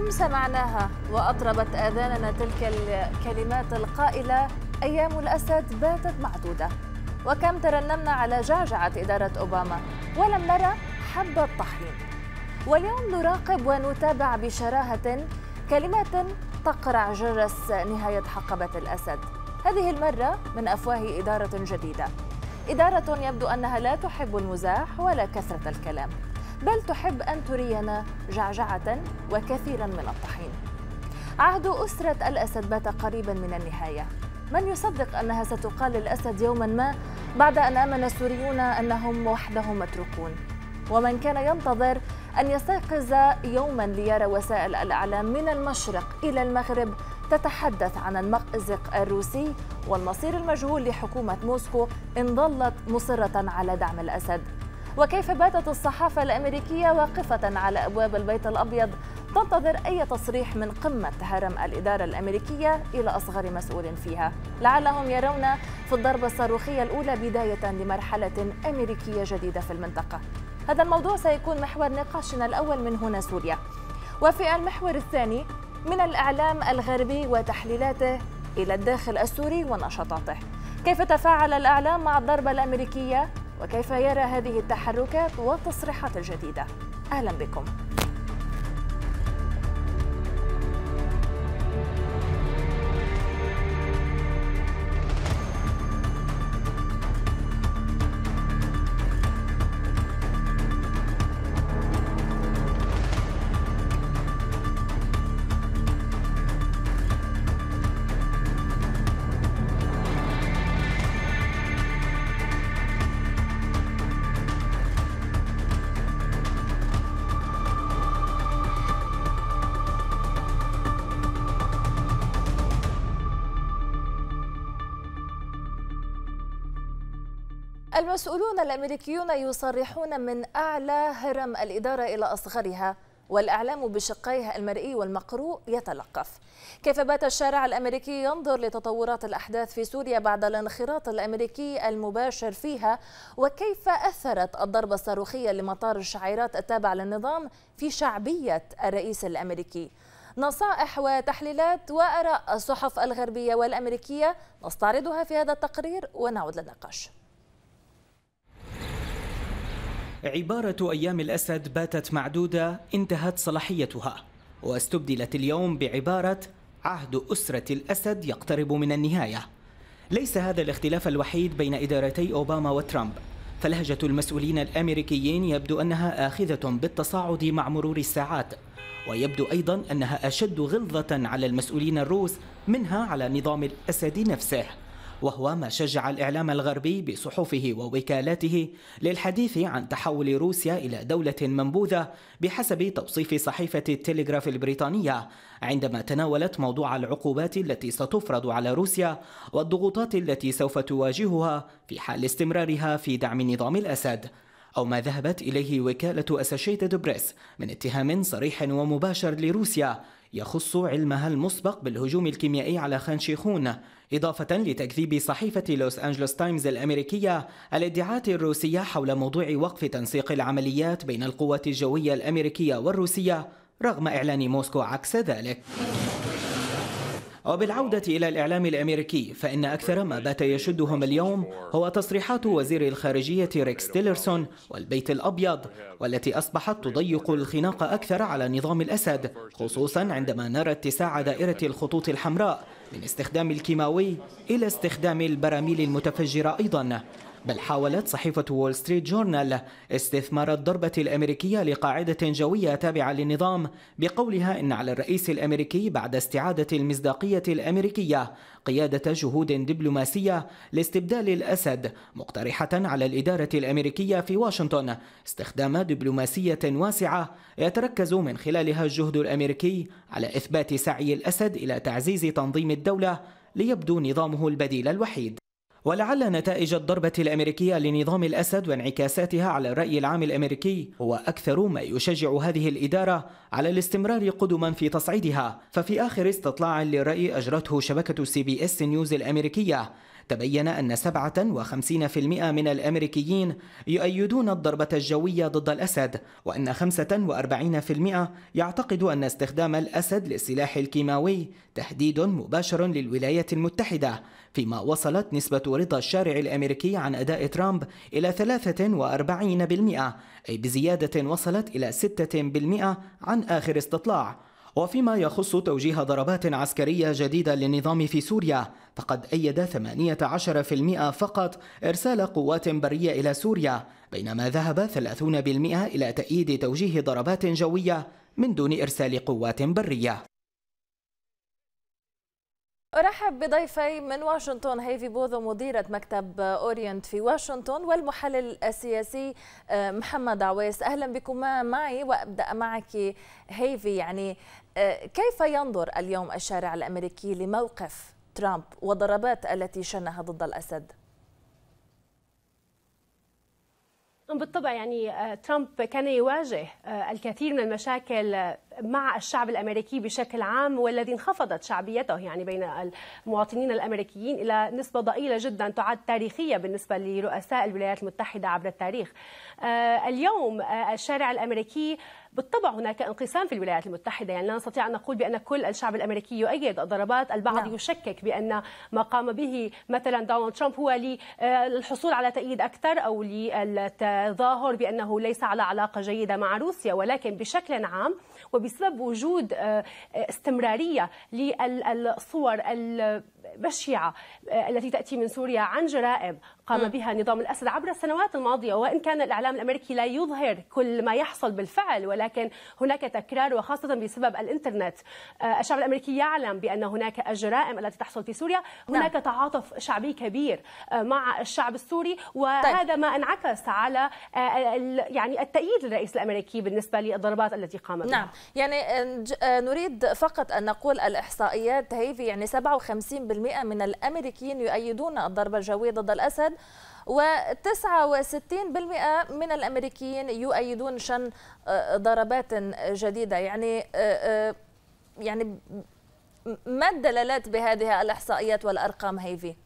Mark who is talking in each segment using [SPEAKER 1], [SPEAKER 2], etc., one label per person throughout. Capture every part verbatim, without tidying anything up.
[SPEAKER 1] كم سمعناها وأطربت آذاننا تلك الكلمات القائلة أيام الأسد باتت معدودة، وكم ترنمنا على جعجعة إدارة أوباما ولم نرى حبة طحين. واليوم نراقب ونتابع بشراهة كلمات تقرع جرس نهاية حقبة الأسد، هذه المرة من أفواه إدارة جديدة، إدارة يبدو أنها لا تحب المزاح ولا كثرة الكلام، بل تحب أن ترينا جعجعة وكثيرا من الطحين. عهد أسرة الأسد بات قريبا من النهاية. من يصدق أنها ستقال للأسد يوما ما بعد أن آمن السوريون أنهم وحدهم متروكون؟ ومن كان ينتظر أن يستيقظ يوما ليرى وسائل الإعلام من المشرق إلى المغرب تتحدث عن المأزق الروسي والمصير المجهول لحكومة موسكو إن ظلت مصرة على دعم الأسد؟ وكيف باتت الصحافة الأمريكية واقفة على أبواب البيت الأبيض تنتظر أي تصريح من قمة هرم الإدارة الأمريكية إلى أصغر مسؤول فيها؟ لعلهم يرون في الضربة الصاروخية الأولى بداية لمرحلة أمريكية جديدة في المنطقة. هذا الموضوع سيكون محور نقاشنا الأول من هنا سوريا، وفي المحور الثاني من الإعلام الغربي وتحليلاته إلى الداخل السوري ونشاطاته. كيف تفاعل الإعلام مع الضربة الأمريكية؟ وكيف يرى هذه التحركات والتصريحات الجديدة؟ أهلا بكم. المسؤولون الأمريكيون يصرحون من أعلى هرم الإدارة إلى أصغرها، والإعلام بشقيه المرئي والمقروء يتلقف. كيف بات الشارع الأمريكي ينظر لتطورات الأحداث في سوريا بعد الانخراط الأمريكي المباشر فيها؟ وكيف أثرت الضربة الصاروخية لمطار الشعيرات التابع للنظام في شعبية الرئيس الأمريكي؟ نصائح وتحليلات وآراء الصحف الغربية والأمريكية نستعرضها في هذا التقرير ونعود للنقاش.
[SPEAKER 2] عبارة أيام الأسد باتت معدودة انتهت صلاحيتها، واستبدلت اليوم بعبارة عهد أسرة الأسد يقترب من النهاية. ليس هذا الاختلاف الوحيد بين إدارتي أوباما وترامب، فلهجة المسؤولين الأمريكيين يبدو أنها آخذة بالتصاعد مع مرور الساعات، ويبدو أيضا أنها أشد غلظة على المسؤولين الروس منها على نظام الأسد نفسه، وهو ما شجع الإعلام الغربي بصحفه ووكالاته للحديث عن تحول روسيا إلى دولة منبوذة بحسب توصيف صحيفة التلغراف البريطانية، عندما تناولت موضوع العقوبات التي ستفرض على روسيا والضغوطات التي سوف تواجهها في حال استمرارها في دعم نظام الأسد، أو ما ذهبت إليه وكالة أسوشيتد بريس من اتهام صريح ومباشر لروسيا يخص علمها المسبق بالهجوم الكيميائي على خان شيخون، إضافة لتكذيب صحيفة لوس أنجلوس تايمز الأمريكية الادعاءات الروسية حول موضوع وقف تنسيق العمليات بين القوات الجوية الأمريكية والروسية رغم إعلان موسكو عكس ذلك. وبالعودة إلى الإعلام الأمريكي، فإن أكثر ما بات يشدهم اليوم هو تصريحات وزير الخارجية ريكس تيلرسون والبيت الأبيض، والتي أصبحت تضيق الخناق أكثر على نظام الأسد، خصوصا عندما نرى اتساع دائرة الخطوط الحمراء من استخدام الكيماوي إلى استخدام البراميل المتفجرة أيضا. بل حاولت صحيفة وول ستريت جورنال استثمار الضربة الأمريكية لقاعدة جوية تابعة للنظام بقولها إن على الرئيس الأمريكي بعد استعادة المصداقية الأمريكية قيادة جهود دبلوماسية لاستبدال الأسد، مقترحة على الإدارة الأمريكية في واشنطن استخدام دبلوماسية واسعة يتركز من خلالها الجهد الأمريكي على إثبات سعي الأسد إلى تعزيز تنظيم الدولة ليبدو نظامه البديل الوحيد. ولعل نتائج الضربة الأمريكية لنظام الأسد وانعكاساتها على الرأي العام الأمريكي هو أكثر ما يشجع هذه الإدارة على الاستمرار قدما في تصعيدها. ففي آخر استطلاع للرأي أجرته شبكة سي بي إس نيوز الأمريكية تبين أن سبعة وخمسين بالمئة من الأمريكيين يؤيدون الضربة الجوية ضد الأسد، وأن خمسة وأربعين بالمئة يعتقد أن استخدام الأسد للسلاح الكيماوي تهديد مباشر للولايات المتحدة، فيما وصلت نسبة رضا الشارع الأمريكي عن أداء ترامب إلى ثلاثة وأربعين بالمئة، أي بزيادة وصلت إلى ستة بالمئة عن آخر استطلاع. وفيما يخص توجيه ضربات عسكرية جديدة للنظام في سوريا، فقد أيد ثمانية عشر بالمئة فقط إرسال قوات برية إلى سوريا، بينما ذهب ثلاثين بالمئة إلى تأييد توجيه ضربات جوية من دون إرسال قوات برية.
[SPEAKER 1] أرحب بضيفي من واشنطن هيفي بوذو مديرة مكتب أورينت في واشنطن، والمحلل السياسي محمد عويس. أهلا بكما معي، وأبدأ معك هيفي. يعني كيف ينظر اليوم الشارع الأمريكي لموقف ترامب والضربات التي شنها ضد الأسد؟
[SPEAKER 3] بالطبع يعني ترامب كان يواجه الكثير من المشاكل مع الشعب الأمريكي بشكل عام، والذي انخفضت شعبيته يعني بين المواطنين الأمريكيين إلى نسبة ضئيلة جدا تعد تاريخية بالنسبة لرؤساء الولايات المتحدة عبر التاريخ. اليوم الشارع الأمريكي بالطبع هناك انقسام في الولايات المتحدة، يعني لا نستطيع أن نقول بأن كل الشعب الأمريكي يؤيد الضربات. البعض نعم. يشكك بأن ما قام به مثلا دونالد ترامب هو للحصول على تأييد أكثر أو للتظاهر بأنه ليس على علاقة جيدة مع روسيا، ولكن بشكل عام وبسبب وجود استمرارية للصور البشعة التي تأتي من سوريا عن جرائم قام بها نظام الأسد عبر السنوات الماضية، وإن كان الإعلام الأمريكي لا يظهر كل ما يحصل بالفعل، ولكن هناك تكرار، وخاصة بسبب الإنترنت. الشعب الأمريكي يعلم بأن هناك الجرائم التي تحصل في سوريا، هناك تعاطف شعبي كبير مع الشعب السوري، وهذا طيب. ما انعكس على يعني التأييد للرئيس الأمريكي بالنسبة للضربات التي قام بها.
[SPEAKER 1] نعم، يعني نريد فقط أن نقول الإحصائيات هيفي، يعني سبعة وخمسين بالمئة من الأمريكيين يؤيدون الضربة الجوية ضد الأسد، وتسعة وستين بالمئة من الأمريكيين يؤيدون شن ضربات جديدة. يعني يعني ما الدلالات بهذه الإحصائيات والأرقام هيفي؟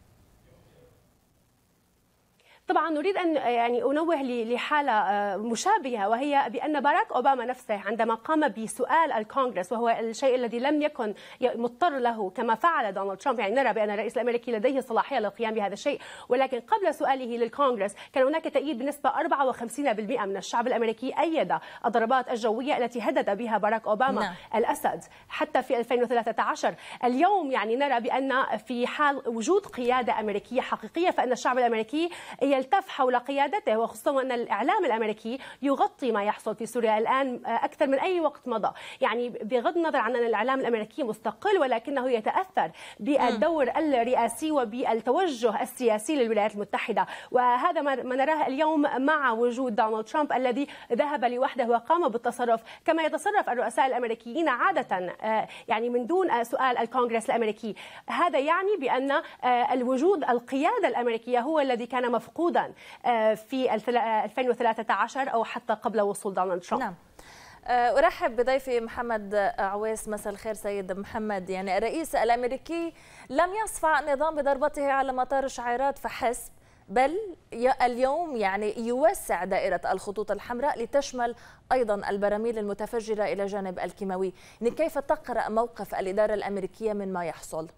[SPEAKER 3] طبعا نريد ان يعني انوه لحاله مشابهه، وهي بان باراك اوباما نفسه عندما قام بسؤال الكونغرس، وهو الشيء الذي لم يكن مضطر له كما فعل دونالد ترامب، يعني نرى بان الرئيس الامريكي لديه صلاحيه للقيام بهذا الشيء، ولكن قبل سؤاله للكونغرس كان هناك تأييد بنسبه أربعة وخمسين بالمئة من الشعب الامريكي ايد الضربات الجويه التي هدد بها باراك اوباما نعم. الاسد حتى في ألفين وثلاثة عشر. اليوم يعني نرى بان في حال وجود قياده امريكيه حقيقيه، فان الشعب الامريكي يلتف حول قيادته، وخصوصا أن الإعلام الأمريكي يغطي ما يحصل في سوريا الآن أكثر من أي وقت مضى، يعني بغض النظر عن أن الإعلام الأمريكي مستقل، ولكنه يتأثر بالدور الرئاسي وبالتوجه السياسي للولايات المتحدة، وهذا ما نراه اليوم مع وجود دونالد ترامب الذي ذهب لوحده وقام بالتصرف كما يتصرف الرؤساء الأمريكيين عادة، يعني من دون سؤال الكونغرس الأمريكي. هذا يعني بأن الوجود القيادة الأمريكية هو الذي كان مفقودا في ألفين وثلاثة عشر أو حتى قبل وصول دونالد ترامب.
[SPEAKER 1] نعم. أرحب بضيفي محمد عويس. مساء الخير سيد محمد. يعني الرئيس الأمريكي لم يصفع النظام بضربته على مطار شعيرات فحسب، بل اليوم يعني يوسع دائرة الخطوط الحمراء لتشمل أيضا البراميل المتفجرة إلى جانب الكيماوي. يعني كيف تقرأ موقف الإدارة الأمريكية من ما يحصل؟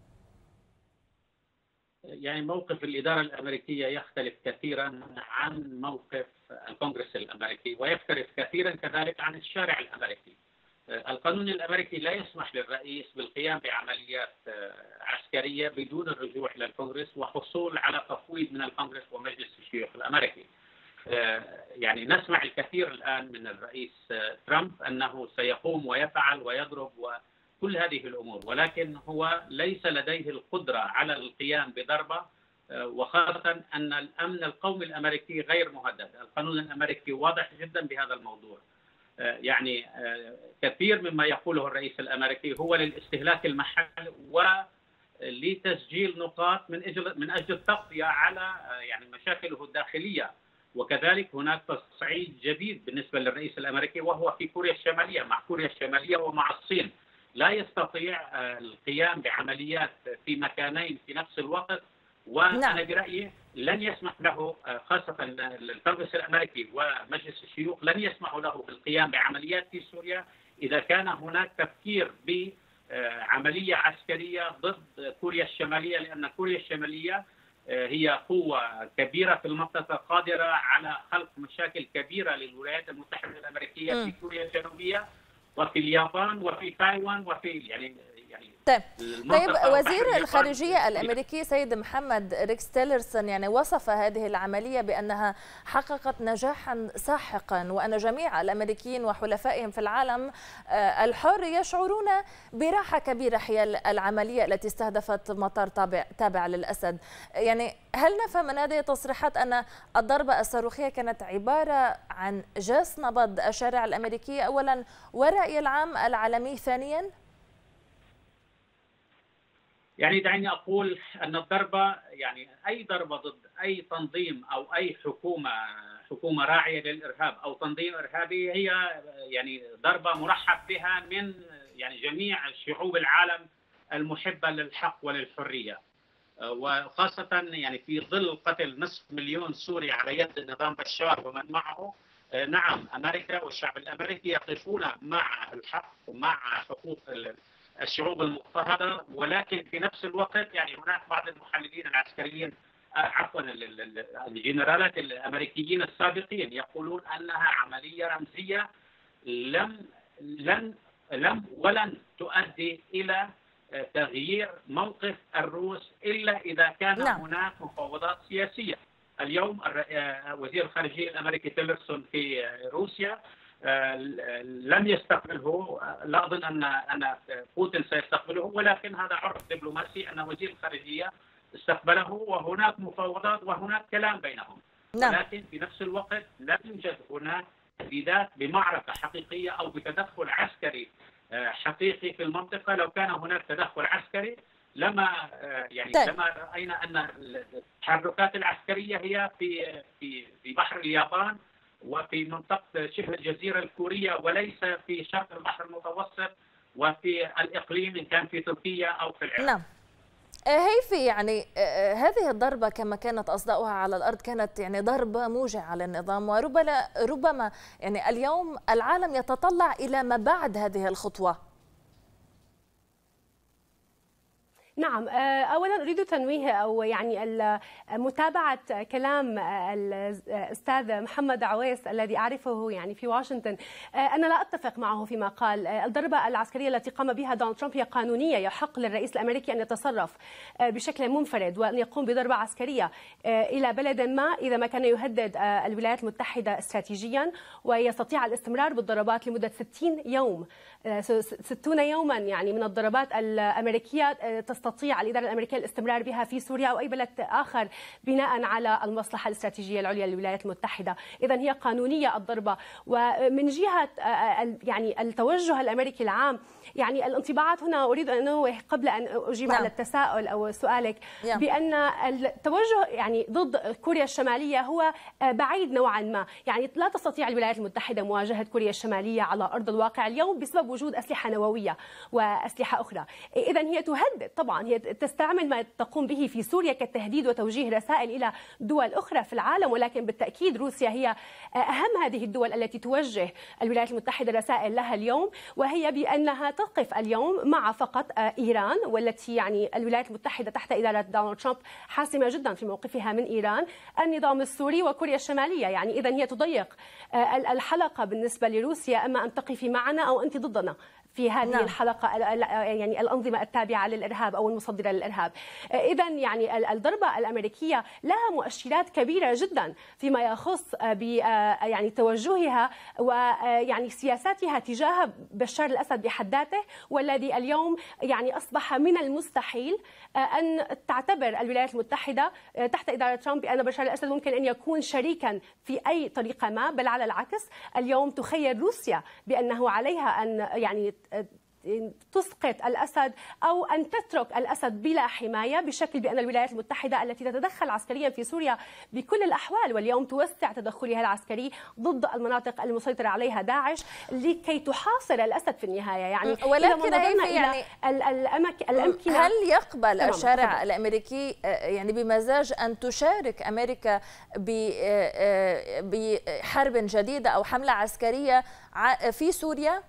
[SPEAKER 4] يعني موقف الإدارة الأمريكية يختلف كثيرا عن موقف الكونغرس الأمريكي، ويختلف كثيرا كذلك عن الشارع الأمريكي. القانون الأمريكي لا يسمح للرئيس بالقيام بعمليات عسكرية بدون الرجوع إلى الكونغرس وحصول على تفويض من الكونغرس ومجلس الشيوخ الأمريكي. يعني نسمع الكثير الآن من الرئيس ترامب أنه سيقوم ويفعل ويضرب وكل هذه الأمور، ولكن هو ليس لديه القدرة على القيام بضربة، وخاصة أن الأمن القومي الأمريكي غير مهدد. القانون الأمريكي واضح جدا بهذا الموضوع. يعني كثير مما يقوله الرئيس الأمريكي هو للاستهلاك المحلي ولتسجيل نقاط من أجل من أجل التغطية على يعني مشاكله الداخلية. وكذلك هناك تصعيد جديد بالنسبة للرئيس الأمريكي وهو في كوريا الشمالية، مع كوريا الشمالية ومع الصين. لا يستطيع القيام بعمليات في مكانين في نفس الوقت وأنا برأيي لن يسمح له خاصة الكونغرس الأمريكي ومجلس الشيوخ لن يسمحوا له بالقيام بعمليات في سوريا إذا كان هناك تفكير بعملية عسكرية ضد كوريا الشمالية، لأن كوريا الشمالية هي قوة كبيرة في المنطقة قادرة على خلق مشاكل كبيرة للولايات المتحدة الأمريكية م. في كوريا الجنوبية وفي اليابان وفي تايوان وفي يعني يعني
[SPEAKER 1] طيب, طيب وزير الخارجية الأمريكي سيد محمد ريكس تيلرسون يعني وصف هذه العملية بأنها حققت نجاحا ساحقا، وأن جميع الأمريكيين وحلفائهم في العالم الحر يشعرون براحة كبيرة حيال العملية التي استهدفت مطار تابع, تابع للأسد. يعني هل نفهم من هذه التصريحات أن الضربة الصاروخية كانت عبارة عن جس نبض الشارع الأمريكي أولا والرأي العام العالمي ثانيا؟
[SPEAKER 4] يعني دعني أقول أن الضربة يعني أي ضربة ضد أي تنظيم أو أي حكومة حكومة راعية للإرهاب أو تنظيم إرهابي هي يعني ضربة مرحب بها من يعني جميع شعوب العالم المحبة للحق وللحرية، وخاصة يعني في ظل قتل نصف مليون سوري على يد نظام بشار ومن معه. نعم، أمريكا والشعب الأمريكي يقفون مع الحق ومع حقوق الشعوب المضطهدة، ولكن في نفس الوقت يعني هناك بعض المحللين العسكريين عفوا الجنرالات الأمريكيين السابقين يقولون أنها عملية رمزية لم لن لم ولن تؤدي إلى تغيير موقف الروس إلا إذا كان نعم. هناك مفاوضات سياسية. اليوم وزير الخارجية الأمريكي تيلرسون في روسيا لم يستقبله، لا أظن أن أن بوتين سيستقبله، ولكن هذا عرف دبلوماسي أن وزير الخارجية استقبله وهناك مفاوضات وهناك كلام بينهم. نعم. ولكن في نفس الوقت لا يوجد هناك تهديدات بمعركة حقيقية أو بتدخل عسكري حقيقي في المنطقة. لو كان هناك تدخل عسكري لما يعني طيب. لما رأينا أن التحركات العسكرية هي في في في بحر اليابان وفي منطقة شبه الجزيرة الكورية وليس في شرق البحر المتوسط وفي الإقليم إن كان في تركيا أو في العراق.
[SPEAKER 1] نعم. هيفي يعني هذه الضربة كما كانت أصداؤها على الأرض كانت يعني ضربة موجعة للنظام، وربما ربما يعني اليوم العالم يتطلع إلى ما بعد هذه الخطوة.
[SPEAKER 3] نعم، أولا أريد تنويه أو يعني متابعة كلام الأستاذ محمد عويس الذي أعرفه يعني في واشنطن. أنا لا أتفق معه فيما قال. الضربة العسكرية التي قام بها دونالد ترامب هي قانونية، يحق للرئيس الأمريكي أن يتصرف بشكل منفرد وأن يقوم بضربة عسكرية إلى بلد ما إذا ما كان يهدد الولايات المتحدة استراتيجيا، ويستطيع الاستمرار بالضربات لمدة ستين يوم، ستون يوما يعني من الضربات الأمريكية تستطيع الإدارة الأمريكية الاستمرار بها في سوريا أو أي بلد آخر بناء على المصلحة الاستراتيجية العليا للولايات المتحدة. إذن هي قانونية الضربة. ومن جهة يعني التوجه الأمريكي العام، يعني الانطباعات هنا أريد أن أنوه قبل أن أجيب نعم. على التساؤل أو سؤالك نعم. بأن التوجه يعني ضد كوريا الشمالية هو بعيد نوعا ما. يعني لا تستطيع الولايات المتحدة مواجهة كوريا الشمالية على أرض الواقع اليوم بسبب وجود أسلحة نووية وأسلحة أخرى. إذن هي تهدد، طبعا هي تستعمل ما تقوم به في سوريا كالتهديد وتوجيه رسائل إلى دول أخرى في العالم، ولكن بالتأكيد روسيا هي أهم هذه الدول التي توجه الولايات المتحدة رسائل لها اليوم، وهي بأنها تقف اليوم مع فقط إيران، والتي يعني الولايات المتحدة تحت إدارة دونالد ترامب حاسمة جدا في موقفها من إيران، النظام السوري وكوريا الشمالية. يعني إذن هي تضيق الحلقة بالنسبة لروسيا، أما أن تقفي معنا أو أنت ضدنا في هذه نعم. الحلقة يعني الأنظمة التابعة للإرهاب أو المصدرة للإرهاب. إذا يعني الضربة الأمريكية لها مؤشرات كبيرة جدا فيما يخص ب يعني توجهها ويعني سياساتها تجاه بشار الأسد بحد ذاته، والذي اليوم يعني أصبح من المستحيل أن تعتبر الولايات المتحدة تحت إدارة ترامب بأن بشار الأسد ممكن أن يكون شريكا في أي طريقة ما، بل على العكس اليوم تخيل روسيا بأنه عليها أن يعني تسقط الأسد أو أن تترك الأسد بلا حماية، بشكل بأن الولايات المتحدة التي تتدخل عسكريا في سوريا بكل الأحوال واليوم توسع تدخلها العسكري ضد المناطق المسيطرة عليها داعش لكي تحاصر الأسد في النهاية. يعني
[SPEAKER 1] ولكن يعني
[SPEAKER 3] الأمكنة،
[SPEAKER 1] هل يقبل الشارع الأمريكي يعني بمزاج أن تشارك أمريكا بحرب جديدة أو حملة عسكرية في سوريا؟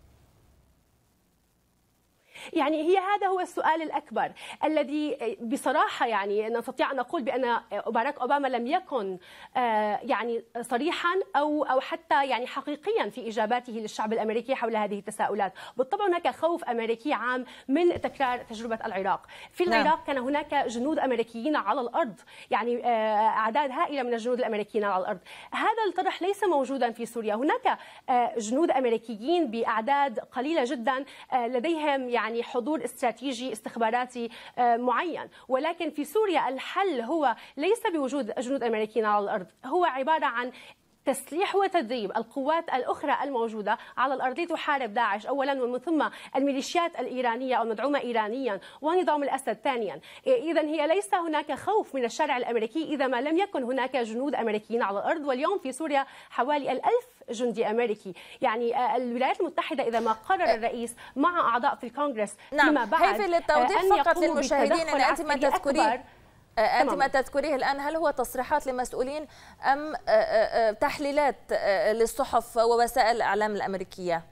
[SPEAKER 3] يعني هي هذا هو السؤال الأكبر الذي بصراحة يعني نستطيع أن نقول بأن باراك أوباما لم يكن يعني صريحا أو أو حتى يعني حقيقيا في إجاباته للشعب الأمريكي حول هذه التساؤلات. بالطبع هناك خوف أمريكي عام من تكرار تجربة العراق. في العراق نعم. كان هناك جنود أمريكيين على الأرض، يعني أعداد هائلة من الجنود الأمريكيين على الأرض. هذا الطرح ليس موجودا في سوريا. هناك جنود أمريكيين بأعداد قليلة جدا لديهم يعني يعني حضور استراتيجي استخباراتي معين، ولكن في سوريا الحل هو ليس بوجود جنود أمريكيين على الأرض، هو عبارة عن تسليح وتدريب القوات الأخرى الموجودة على الأرض لتحارب داعش أولا، ومن ثم الميليشيات الإيرانية المدعومة إيرانيا ونظام الأسد ثانيا. إذن هي ليس هناك خوف من الشارع الأمريكي إذا ما لم يكن هناك جنود أمريكيين على الأرض، واليوم في سوريا حوالي الألف جندي أمريكي. يعني الولايات المتحدة إذا ما قرر الرئيس مع أعضاء في الكونغرس
[SPEAKER 1] نعم.
[SPEAKER 3] فيما بعد
[SPEAKER 1] هيفي للتوضيح فقط للمشاهدين أن أنت ما تذكريه أنت ما تذكريه الآن هل هو تصريحات لمسؤولين أم تحليلات للصحف ووسائل الإعلام الأمريكية؟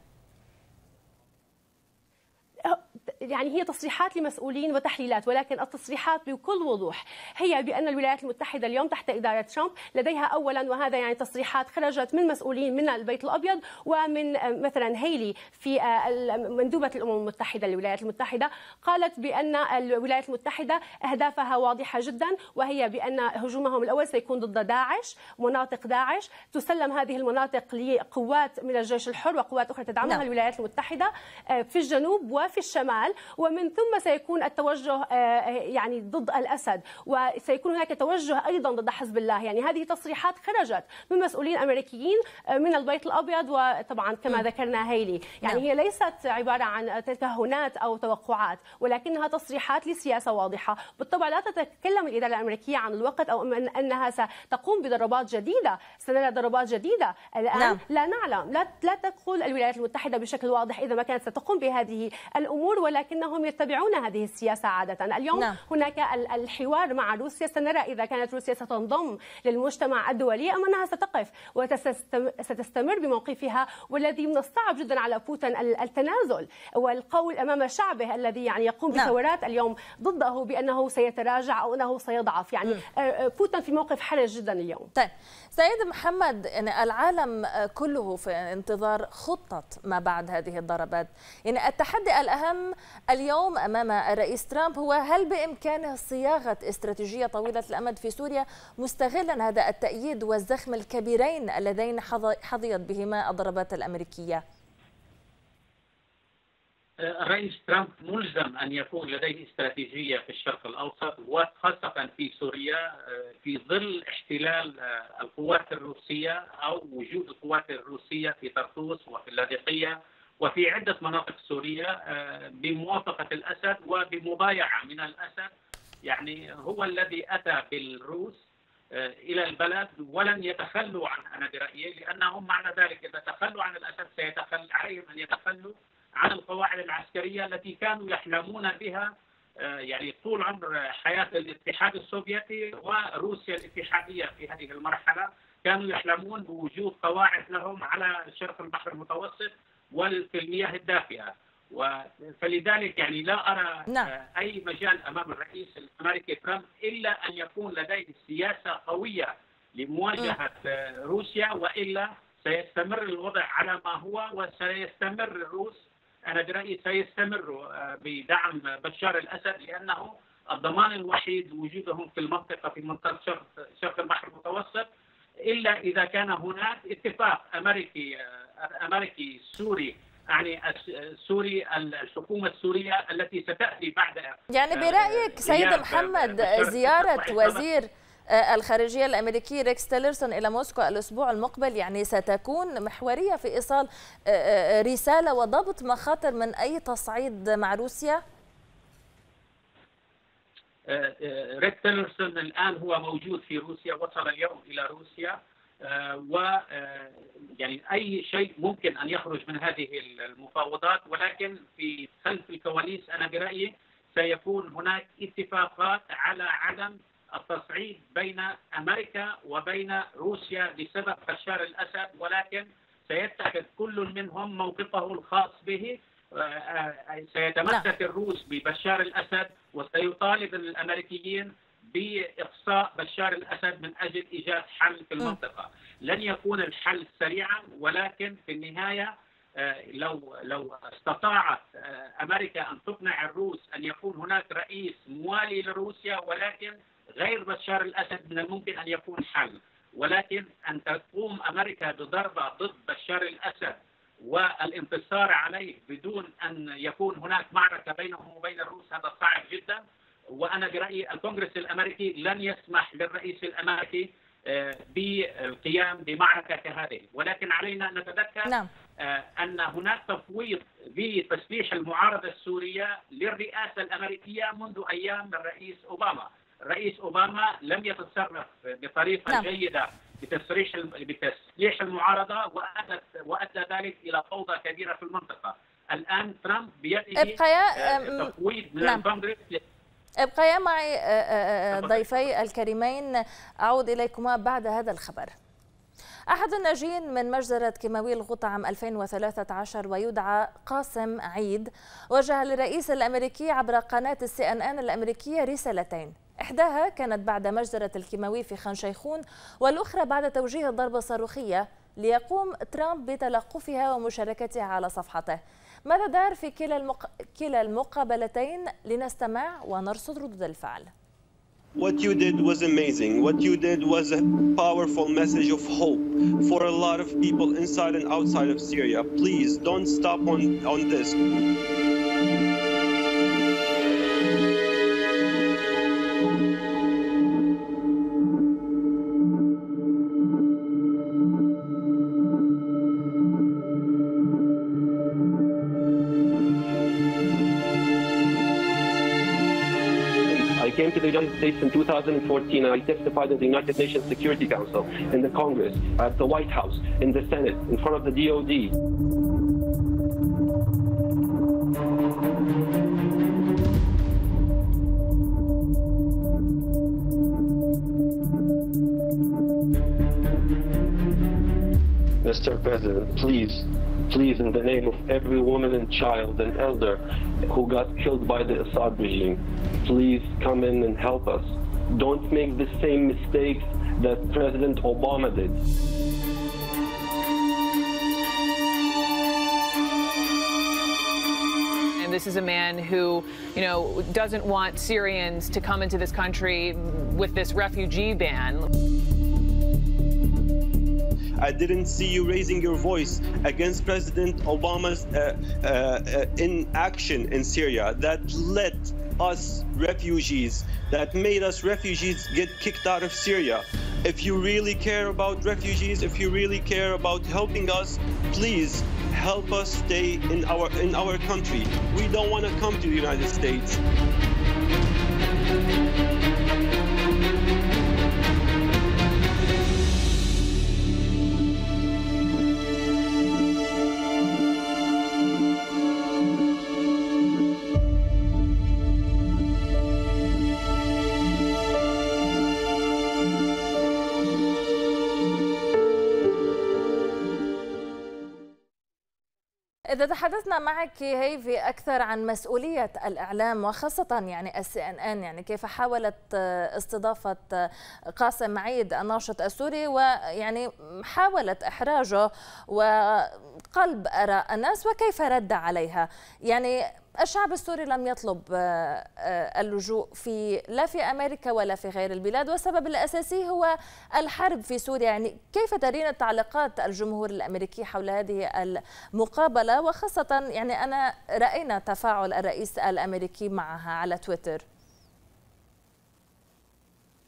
[SPEAKER 3] يعني هي تصريحات لمسؤولين وتحليلات، ولكن التصريحات بكل وضوح هي بأن الولايات المتحدة اليوم تحت إدارة ترامب لديها أولا، وهذا يعني تصريحات خرجت من مسؤولين من البيت الأبيض ومن مثلا هيلي في مندوبة الأمم المتحدة للولايات المتحدة، قالت بأن الولايات المتحدة أهدافها واضحة جدا، وهي بأن هجومهم الأول سيكون ضد داعش، مناطق داعش، تسلم هذه المناطق لقوات من الجيش الحر وقوات أخرى تدعمها نعم. الولايات المتحدة في الجنوب وفي الشمال، ومن ثم سيكون التوجه يعني ضد الأسد، وسيكون هناك توجه أيضا ضد حزب الله. يعني هذه تصريحات خرجت من مسؤولين أمريكيين من البيت الأبيض، وطبعا كما ذكرنا هيلي. يعني هي ليست عبارة عن تكهنات أو توقعات، ولكنها تصريحات لسياسة واضحة. بالطبع لا تتكلم الإدارة الأمريكية عن الوقت أو أنها ستقوم بضربات جديدة، سنرى ضربات جديدة الآن نعم. لا نعلم، لا لا تقول الولايات المتحدة بشكل واضح إذا ما كانت ستقوم بهذه الأمور، ولكنهم يتبعون هذه السياسة عادة. اليوم نعم. هناك الحوار مع روسيا، سنرى إذا كانت روسيا ستنضم للمجتمع الدولي أم أنها ستقف وستستمر بموقفها، والذي من الصعب جدا على بوتين التنازل والقول أمام شعبه الذي يعني يقوم نعم. بثورات اليوم ضده بأنه سيتراجع أو أنه سيضعف. يعني م. بوتين في موقف حرج جدا اليوم.
[SPEAKER 1] طيب سيد محمد، يعني العالم كله في انتظار خطة ما بعد هذه الضربات. يعني التحدي الأهم اليوم أمام الرئيس ترامب هو هل بإمكانه صياغة استراتيجية طويلة الأمد في سوريا مستغلا هذا التأييد والزخم الكبيرين اللذين حظيت بهما الضربات الأمريكية؟
[SPEAKER 4] الرئيس ترامب ملزم أن يكون لديه استراتيجية في الشرق الأوسط وخاصة في سوريا في ظل احتلال القوات الروسية أو وجود القوات الروسية في طرطوس وفي اللاذقية وفي عدة مناطق سورية بموافقة الأسد وبمبايعة من الأسد. يعني هو الذي أتى بالروس إلى البلد ولن يتخلوا عن أنا برأيي، لأنهم معنى ذلك إذا تخلوا عن الأسد سيتخل عليهم أن يتخلوا عن القواعد العسكرية التي كانوا يحلمون بها يعني طول عمر حياة الاتحاد السوفيتي وروسيا الاتحادية. في هذه المرحلة كانوا يحلمون بوجود قواعد لهم على شرق البحر المتوسط وفي المياه الدافئة، فلذلك يعني لا أرى نعم. أي مجال أمام الرئيس الأمريكي ترامب إلا أن يكون لديه سياسة قوية لمواجهة م. روسيا، وإلا سيستمر الوضع على ما هو، وسيستمر الروس أنا برأيي سيستمر بدعم بشار الأسد، لأنه الضمان الوحيد وجودهم في المنطقة في منطقة شرق, شرق البحر المتوسط، إلا إذا كان هناك اتفاق أمريكي أمريكي سوري يعني السوري الحكومة السورية التي ستأتي بعد.
[SPEAKER 1] يعني برأيك سيد محمد زيارة وزير الخارجية الأمريكي ريكس تيلرسون إلى موسكو الأسبوع المقبل يعني ستكون محورية في إيصال رسالة وضبط مخاطر من أي تصعيد مع روسيا؟
[SPEAKER 4] ريكس تيلرسون الآن هو موجود في روسيا، وصل اليوم إلى روسيا، و يعني أي شيء ممكن أن يخرج من هذه المفاوضات، ولكن في خلف الكواليس أنا برأيي سيكون هناك اتفاقات على عدم التصعيد بين أمريكا وبين روسيا بسبب بشار الأسد، ولكن سيتخذ كل منهم موقفه الخاص به. سيتمسك الروس ببشار الأسد وسيطالب الأمريكيين بإقصاء بشار الأسد من أجل إيجاد حل في المنطقة. لن يكون الحل سريعا، ولكن في النهاية لو لو استطاعت أمريكا أن تقنع الروس أن يكون هناك رئيس موالي لروسيا ولكن غير بشار الأسد، من الممكن أن يكون حل. ولكن أن تقوم أمريكا بضربة ضد بشار الأسد والانتصار عليه بدون أن يكون هناك معركة بينهم وبين الروس، هذا صعب جدا. وأنا برأيي الكونغرس الأمريكي لن يسمح للرئيس الأمريكي بالقيام بمعركة كهذه، ولكن علينا أن نتذكر نعم. أن هناك تفويض بتسليح المعارضة السورية للرئاسة الأمريكية منذ أيام الرئيس أوباما. الرئيس أوباما لم يتصرف بطريقة نعم. جيدة بتسليح بتسليح المعارضة، وأدى وأدى ذلك إلى فوضى كبيرة في المنطقة. الآن ترامب بيده تفويض من نعم. الكونغرس.
[SPEAKER 1] ابقيا معي ضيفي الكريمين، أعود إليكما بعد هذا الخبر. أحد الناجين من مجزرة كيماوي الغوطة عام ألفين وثلاثة عشر ويدعى قاسم عيد وجه للرئيس الأمريكي عبر قناة السي إن إن الأمريكية رسالتين، إحداها كانت بعد مجزرة الكيماوي في خان شيخون، والأخرى بعد توجيه ضربة صاروخية ليقوم ترامب بتلقفها ومشاركتها على صفحته. ماذا دار في كلا المق... كلا المقابلتين؟ لنستمع ونرصد ردود الفعل.
[SPEAKER 5] What you did was amazing. What you did was a powerful message of hope for a lot of people inside and outside of Syria. Please don't stop on, on this. I came to the United States in two thousand fourteen and I testified in the United Nations Security Council, in the Congress, at the White House, in the Senate, in front of the D O D. Mister President, please, please, in the name of every woman and child and elder who got killed by the Assad regime, please come in and help us. Don't make the same mistakes that President Obama did.
[SPEAKER 6] And this is a man who, you know, doesn't want Syrians to come into this country with this refugee ban.
[SPEAKER 5] I didn't see you raising your voice against President Obama's uh, uh, inaction in Syria that led us refugees, that made us refugees get kicked out of Syria. If you really care about refugees, if you really care about helping us, please help us stay in our in our country. We don't want to come to the United States.
[SPEAKER 1] إذا تحدثنا معك هيفي أكثر عن مسؤولية الإعلام وخاصة يعني السي إن إن، يعني كيف حاولت استضافة قاسم عيد الناشط السوري ويعني حاولت إحراجه وقلب آراء الناس وكيف رد عليها. يعني الشعب السوري لم يطلب اللجوء في لا في أمريكا ولا في غير البلاد، والسبب الأساسي هو الحرب في سوريا. يعني كيف ترين تعليقات الجمهور الأمريكي حول هذه المقابلة، وخاصة يعني أنا رأينا تفاعل الرئيس الأمريكي معها على تويتر؟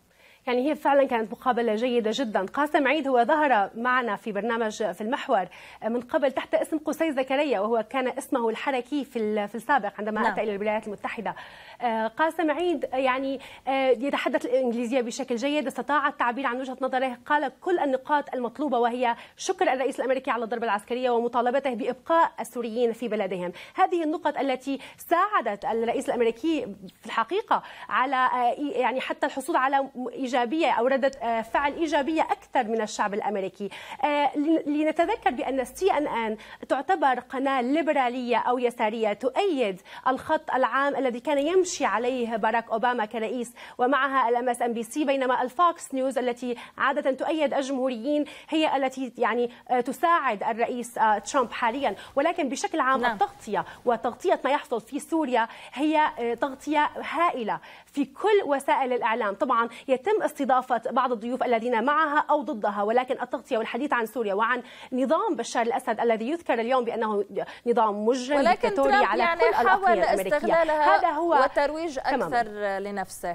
[SPEAKER 3] يعني هي فعلا كانت مقابلة جيدة جدا. قاسم عيد هو ظهر معنا في برنامج في المحور من قبل تحت اسم قصي زكريا، وهو كان اسمه الحركي في في السابق عندما نعم. أتى إلى الولايات المتحدة. قاسم عيد يعني يتحدث الإنجليزية بشكل جيد، استطاع التعبير عن وجهة نظره، قال كل النقاط المطلوبة، وهي شكر الرئيس الأمريكي على الضربة العسكرية ومطالبته بإبقاء السوريين في بلدهم. هذه النقط التي ساعدت الرئيس الأمريكي في الحقيقة على يعني حتى الحصول على إيجابية أو ردة فعل إيجابية أكثر من الشعب الأمريكي. لنتذكر بأن سي إن إن تعتبر قناة ليبرالية أو يسارية تؤيد الخط العام الذي كان يمشي عليه باراك أوباما كرئيس، ومعها الام اس ام بي سي، بينما الفوكس نيوز التي عادة تؤيد الجمهوريين هي التي يعني تساعد الرئيس ترامب حاليا. ولكن بشكل عام نعم. التغطية وتغطية ما يحصل في سوريا هي تغطية هائلة في كل وسائل الإعلام. طبعا يتم استضافة بعض الضيوف الذين معها أو ضدها، ولكن التغطية والحديث عن سوريا وعن نظام بشار الأسد الذي يذكر اليوم بأنه نظام مجرم ديكتاتوري على
[SPEAKER 1] يعني
[SPEAKER 3] كل الأقضية الأمريكية،
[SPEAKER 1] هذا هو وترويج أكثر تماماً. لنفسه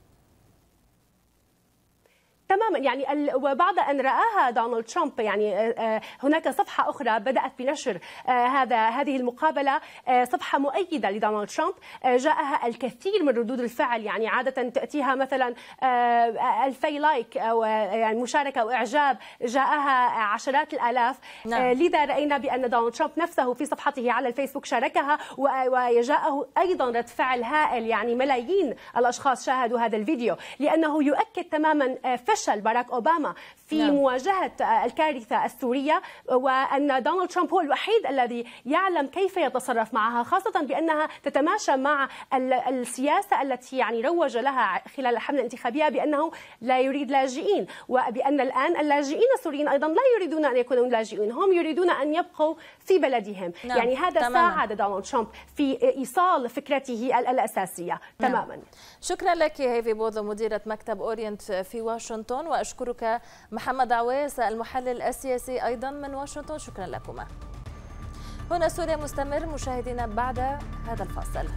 [SPEAKER 3] تماما. يعني وبعد ان راها دونالد ترامب يعني هناك صفحه اخرى بدات بنشر هذا هذه المقابله، صفحه مؤيده لدونالد ترامب جاءها الكثير من ردود الفعل، يعني عاده تاتيها مثلا ألفي لايك او يعني مشاركه واعجاب، جاءها عشرات الالاف. نعم. لذا راينا بان دونالد ترامب نفسه في صفحته على الفيسبوك شاركها، وجاءه ايضا رد فعل هائل، يعني ملايين الاشخاص شاهدوا هذا الفيديو، لانه يؤكد تماما فشل باراك أوباما في نعم. مواجهة الكارثة السورية، وأن دونالد ترامب هو الوحيد الذي يعلم كيف يتصرف معها، خاصة بأنها تتماشى مع السياسة التي يعني روج لها خلال الحملة الانتخابية بأنه لا يريد لاجئين، وبأن الآن اللاجئين السوريين أيضا لا يريدون أن يكونوا لاجئين، هم يريدون أن يبقوا في بلدهم. نعم. يعني هذا تماما. ساعد دونالد ترامب في إيصال فكرته الأساسية. نعم. تماما.
[SPEAKER 1] شكرا لك هيفي بوذو مديرة مكتب أورينت في واشنطن، وأشكرك محمد عويس المحلل السياسي أيضا من واشنطن. شكرا لكما. هنا سوريا مستمر مشاهدينا بعد هذا الفاصل.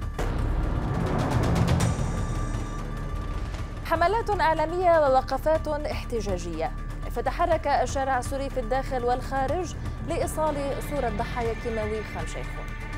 [SPEAKER 1] حملات إعلامية ووقفات احتجاجية، فتحرك الشارع السوري في الداخل والخارج لإيصال صورة ضحايا كيماوي خان شيخون.